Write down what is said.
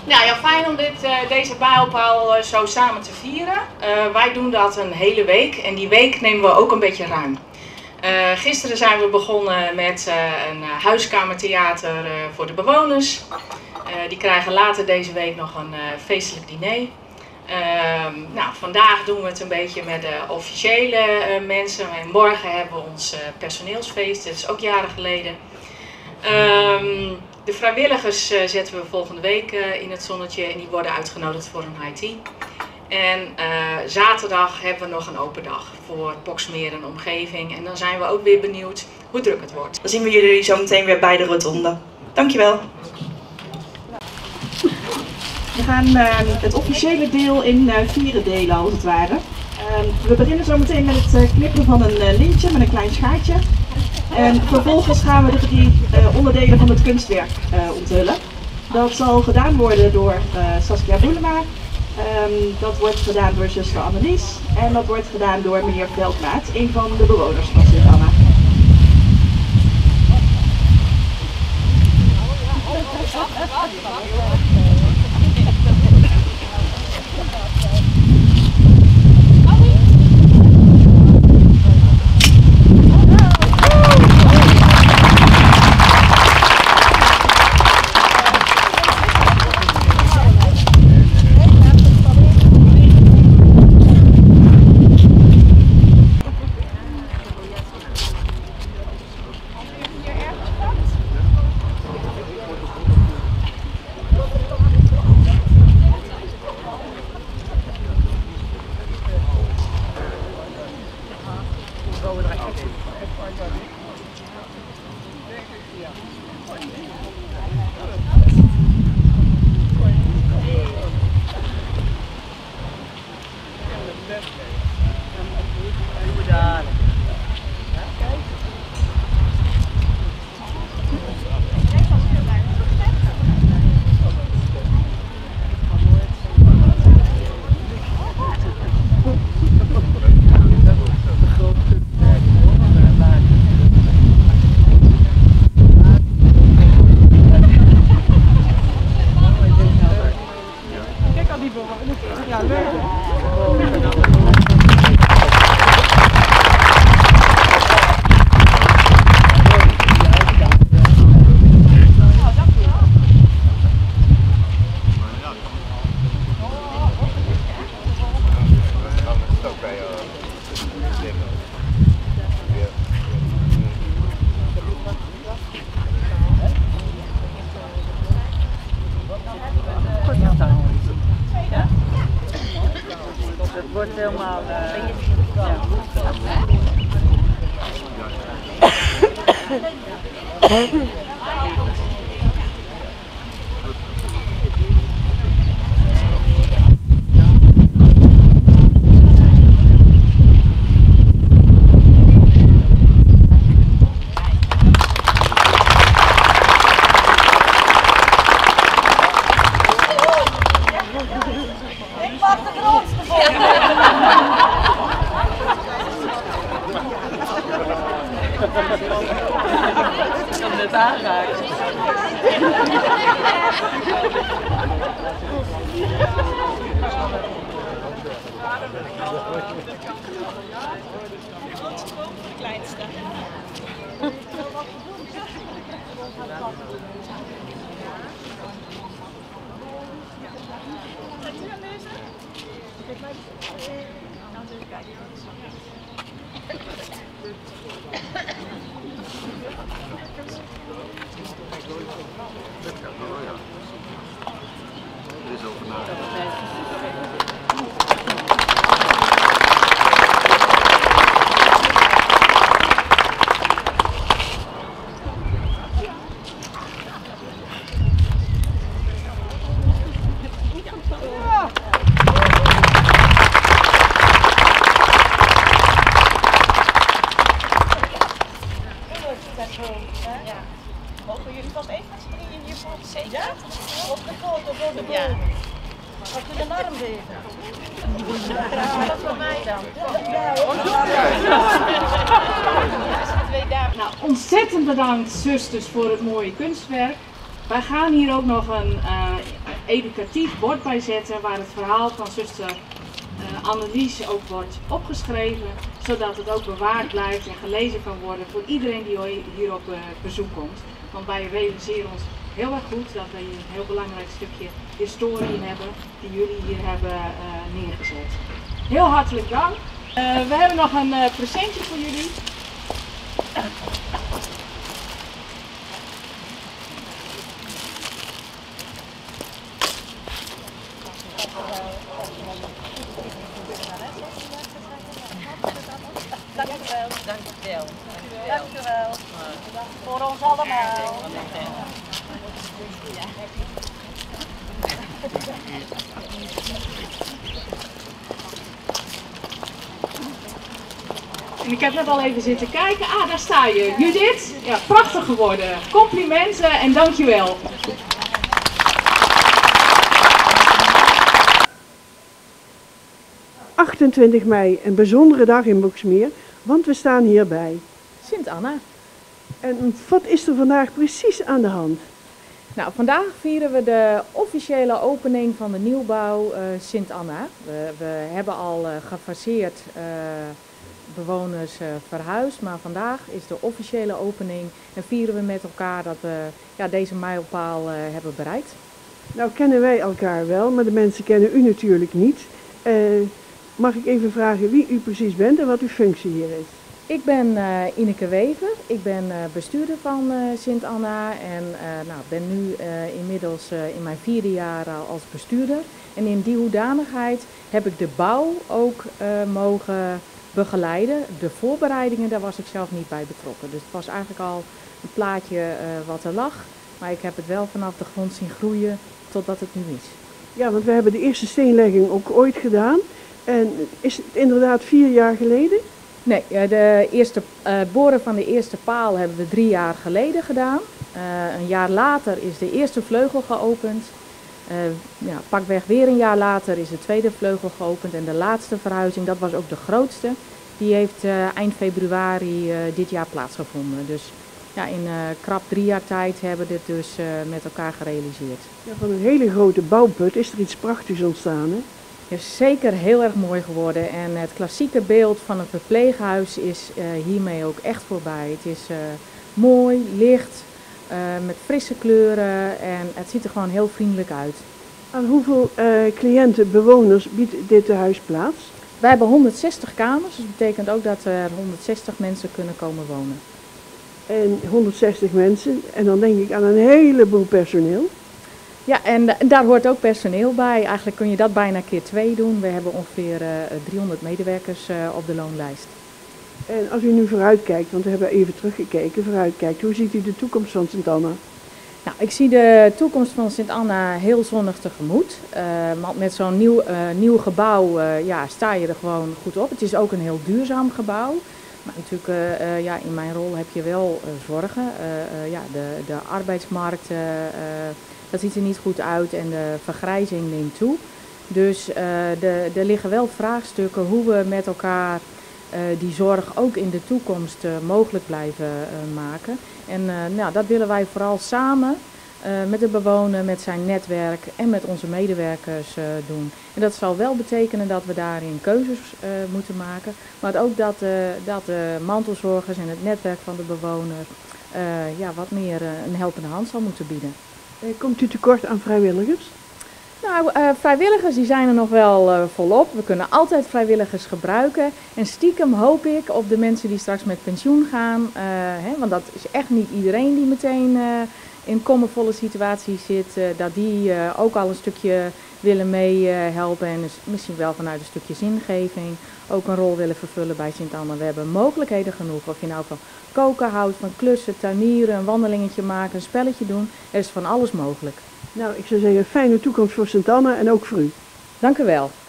Nou ja, fijn om deze mijlpaal zo samen te vieren. Wij doen dat een hele week en die week nemen we ook een beetje ruim. Gisteren zijn we begonnen met een huiskamertheater voor de bewoners. Die krijgen later deze week nog een feestelijk diner. Vandaag doen we het een beetje met de officiële mensen en morgen hebben we ons personeelsfeest, dat is ook jaren geleden. De vrijwilligers zetten we volgende week in het zonnetje en die worden uitgenodigd voor een high tea. En zaterdag hebben we nog een open dag voor Boxmeer en omgeving en dan zijn we ook weer benieuwd hoe druk het wordt. Dan zien we jullie zo meteen weer bij de rotonde. Dankjewel. We gaan het officiële deel in 4 delen als het ware. We beginnen zo meteen met het knippen van een lintje met een klein schaartje. En vervolgens gaan we de 3 onderdelen van het kunstwerk onthullen. Dat zal gedaan worden door Saskia Boelema. Dat wordt gedaan door zuster Annelies. En dat wordt gedaan door meneer Veldmaat, een van de bewoners van Sint-Anna. Het wordt helemaal... Ik mag de grootste voor. Ik kan net aanraken. De kleinste. Ja. Mogen jullie wat even springen hiervoor zeker? Ja? Op de foto voor de boom. Ja. Als je de arm geven. Dat voor mij dan. Ja hoor. Nou, ontzettend bedankt zusters voor het mooie kunstwerk. Wij gaan hier ook nog educatief bord bij zetten waar het verhaal van zuster Annelies ook wordt opgeschreven, zodat het ook bewaard blijft en gelezen kan worden voor iedereen die hier op bezoek komt. Want wij realiseren ons heel erg goed dat we hier een heel belangrijk stukje historie hebben die jullie hier hebben neergezet. Heel hartelijk dank. We hebben nog een presentje voor jullie. Dankjewel. Dankjewel. Voor ons allemaal. En ik heb net al even zitten kijken. Ah, daar sta je. Judith. Ja, prachtig geworden. Complimenten en dankjewel. ...28 mei, een bijzondere dag in Boxmeer, want we staan hier bij Sint Anna. En wat is er vandaag precies aan de hand? Nou, vandaag vieren we de officiële opening van de nieuwbouw Sint Anna. We hebben al gefaseerd bewoners verhuisd, maar vandaag is de officiële opening en vieren we met elkaar dat we deze mijlpaal hebben bereikt. Nou kennen wij elkaar wel, maar de mensen kennen u natuurlijk niet. Mag ik even vragen wie u precies bent en wat uw functie hier is? Ik ben Ineke Wever, ik ben bestuurder van Sint Anna en ben nu inmiddels in mijn 4e jaar als bestuurder. En in die hoedanigheid heb ik de bouw ook mogen begeleiden. De voorbereidingen, daar was ik zelf niet bij betrokken. Dus het was eigenlijk al een plaatje wat er lag, maar ik heb het wel vanaf de grond zien groeien totdat het nu is. Ja, want we hebben de eerste steenlegging ook ooit gedaan. En is het inderdaad 4 jaar geleden? Nee, de eerste boren van de eerste paal hebben we 3 jaar geleden gedaan. Een jaar later is de eerste vleugel geopend. Pakweg weer een jaar later is de tweede vleugel geopend. En de laatste verhuizing, dat was ook de grootste, die heeft eind februari dit jaar plaatsgevonden. Dus ja, in krap 3 jaar tijd hebben we dit dus met elkaar gerealiseerd. Ja, van een hele grote bouwput is er iets prachtigs ontstaan, hè? Is zeker heel erg mooi geworden en het klassieke beeld van een verpleeghuis is hiermee ook echt voorbij. Het is mooi, licht, met frisse kleuren en het ziet er gewoon heel vriendelijk uit. Aan hoeveel cliënten, bewoners biedt dit huis plaats? Wij hebben 160 kamers, dus dat betekent ook dat er 160 mensen kunnen komen wonen. En 160 mensen en dan denk ik aan een heleboel personeel. Ja, en daar hoort ook personeel bij. Eigenlijk kun je dat bijna keer 2 doen. We hebben ongeveer 300 medewerkers op de loonlijst. En als u nu vooruitkijkt, want we hebben even teruggekeken, vooruitkijkt, hoe ziet u de toekomst van Sint Anna? Nou, ik zie de toekomst van Sint Anna heel zonnig tegemoet. Want met zo'n nieuw gebouw sta je er gewoon goed op. Het is ook een heel duurzaam gebouw. Maar natuurlijk, in mijn rol heb je wel zorgen. De arbeidsmarkt, dat ziet er niet goed uit en de vergrijzing neemt toe. Dus er liggen wel vraagstukken hoe we met elkaar die zorg ook in de toekomst mogelijk blijven maken. En dat willen wij vooral samen met de bewoner, met zijn netwerk en met onze medewerkers doen. En dat zal wel betekenen dat we daarin keuzes moeten maken. Maar ook dat de mantelzorgers en het netwerk van de bewoner wat meer een helpende hand zal moeten bieden. Komt u tekort aan vrijwilligers? Nou, vrijwilligers die zijn er nog wel volop. We kunnen altijd vrijwilligers gebruiken. En stiekem hoop ik op de mensen die straks met pensioen gaan. Want dat is echt niet iedereen die meteen in een kommervolle situatie zit. Dat die ook al een stukje willen meehelpen. En dus misschien wel vanuit een stukje zingeving ook een rol willen vervullen bij Sint Anna. We hebben mogelijkheden genoeg. Of je nou van koken houdt, van klussen, tuinieren, een wandelingetje maken, een spelletje doen. Er is van alles mogelijk. Nou, ik zou zeggen, fijne toekomst voor Sint Anna en ook voor u. Dank u wel.